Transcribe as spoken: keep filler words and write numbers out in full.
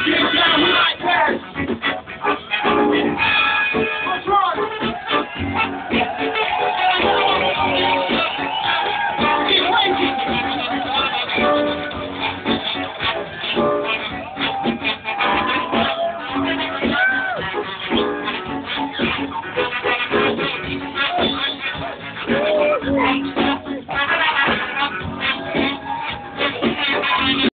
Get down like that. What's wrong? Keep waiting.